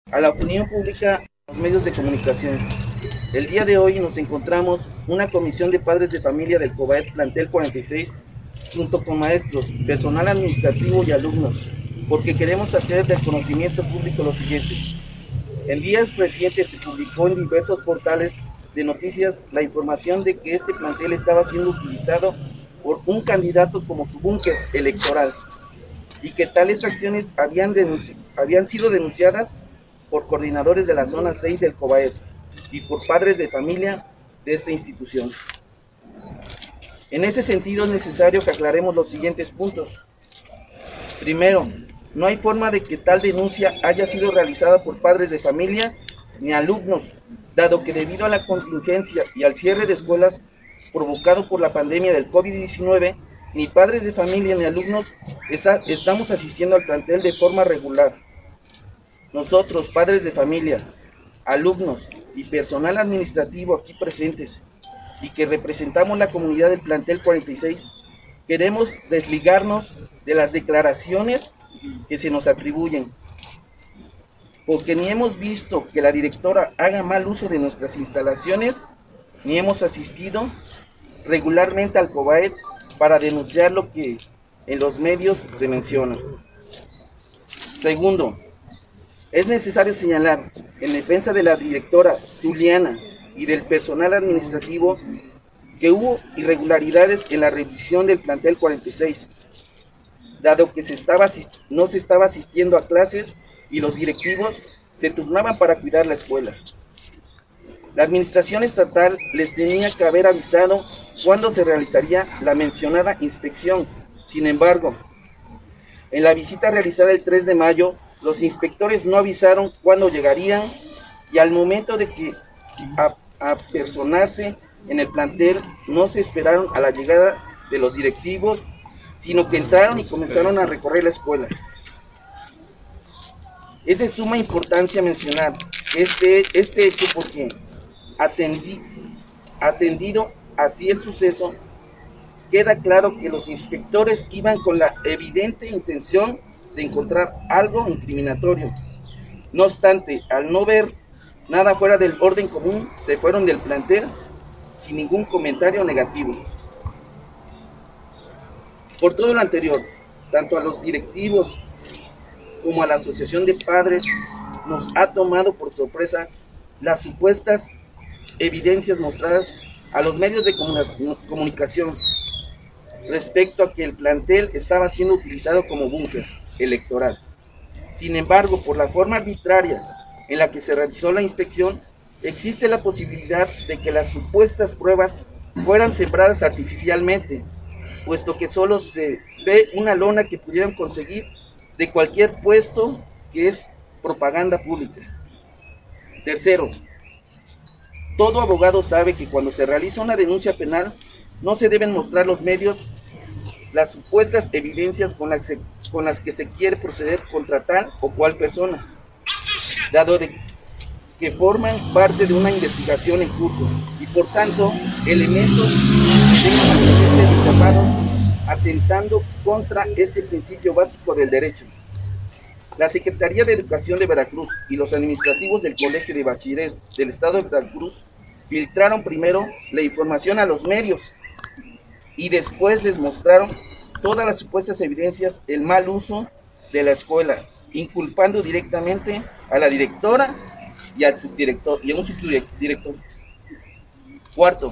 a la opinión pública, a los medios de comunicación. El día de hoy nos encontramos una comisión de padres de familia del COBAED Plantel 46, junto con maestros, personal administrativo y alumnos, porque queremos hacer del conocimiento público lo siguiente. En días recientes se publicó en diversos portales de noticias la información de que este plantel estaba siendo utilizado por un candidato como su búnker electoral y que tales acciones habían sido denunciadas por coordinadores de la zona 6 del COBAED y por padres de familia de esta institución. En ese sentido es necesario que aclaremos los siguientes puntos. Primero, no hay forma de que tal denuncia haya sido realizada por padres de familia ni alumnos, dado que debido a la contingencia y al cierre de escuelas provocado por la pandemia del COVID-19, ni padres de familia ni alumnos estamos asistiendo al plantel de forma regular. Nosotros, padres de familia, alumnos y personal administrativo aquí presentes y que representamos la comunidad del plantel 46, queremos desligarnos de las declaraciones que se nos atribuyen, porque ni hemos visto que la directora haga mal uso de nuestras instalaciones, ni hemos asistido regularmente al COBAED para denunciar lo que en los medios se menciona. Segundo, es necesario señalar, en defensa de la directora Zuliana y del personal administrativo, que hubo irregularidades en la revisión del plantel 46, dado que no se estaba asistiendo a clases y los directivos se turnaban para cuidar la escuela. La administración estatal les tenía que haber avisado cuándo se realizaría la mencionada inspección. Sin embargo, en la visita realizada el 3 de mayo, los inspectores no avisaron cuándo llegarían y al momento de que apersonarse en el plantel no se esperaron a la llegada de los directivos, sino que entraron y comenzaron a recorrer la escuela. Es de suma importancia mencionar este hecho porque, atendido así el suceso, queda claro que los inspectores iban con la evidente intención de encontrar algo incriminatorio. No obstante, al no ver nada fuera del orden común, se fueron del plantel sin ningún comentario negativo. Por todo lo anterior, tanto a los directivos como a la asociación de padres nos ha tomado por sorpresa las supuestas evidencias mostradas a los medios de comunicación respecto a que el plantel estaba siendo utilizado como búnker electoral. Sin embargo, por la forma arbitraria en la que se realizó la inspección, existe la posibilidad de que las supuestas pruebas fueran sembradas artificialmente, puesto que solo se ve una lona que pudieran conseguir de cualquier puesto que es propaganda pública. Tercero, todo abogado sabe que cuando se realiza una denuncia penal no se deben mostrar los medios las supuestas evidencias con las que se quiere proceder contra tal o cual persona, dado que forman parte de una investigación en curso y por tanto elementos deben ser reservados atentando contra este principio básico del derecho. La Secretaría de Educación de Veracruz y los administrativos del Colegio de Bachilleres del Estado de Veracruz filtraron primero la información a los medios y después les mostraron todas las supuestas evidencias del mal uso de la escuela, inculpando directamente a la directora y al subdirector y a un subdirector. Cuarto,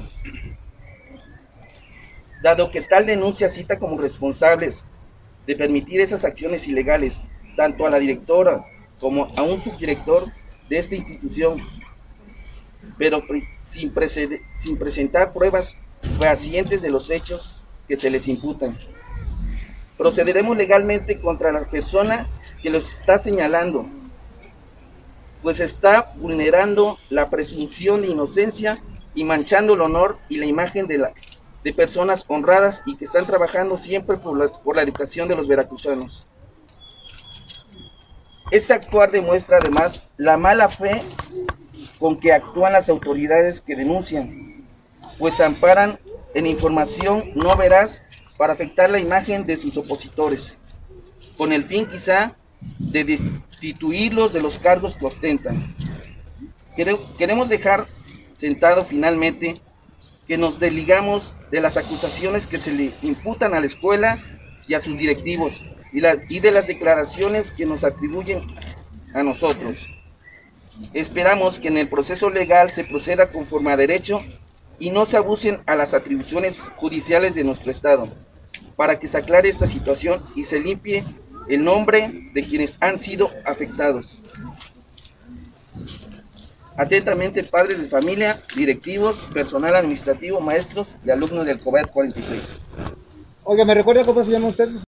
dado que tal denuncia cita como responsables de permitir esas acciones ilegales tanto a la directora como a un subdirector de esta institución, pero sin presentar pruebas fehacientes de los hechos que se les imputan. Procederemos legalmente contra la persona que los está señalando, pues está vulnerando la presunción de inocencia y manchando el honor y la imagen de personas honradas y que están trabajando siempre por la educación de los veracruzanos. Este actuar demuestra además la mala fe con que actúan las autoridades que denuncian, pues amparan en información no veraz para afectar la imagen de sus opositores, con el fin quizá de destituirlos de los cargos que ostentan. Queremos dejar sentado finalmente que nos desligamos de las acusaciones que se le imputan a la escuela y a sus directivos y de las declaraciones que nos atribuyen a nosotros. Esperamos que en el proceso legal se proceda conforme a derecho y no se abusen a las atribuciones judiciales de nuestro Estado, para que se aclare esta situación y se limpie el nombre de quienes han sido afectados. Atentamente, padres de familia, directivos, personal administrativo, maestros y alumnos del COBAED 46. Oiga, ¿me recuerda cómo se llama usted?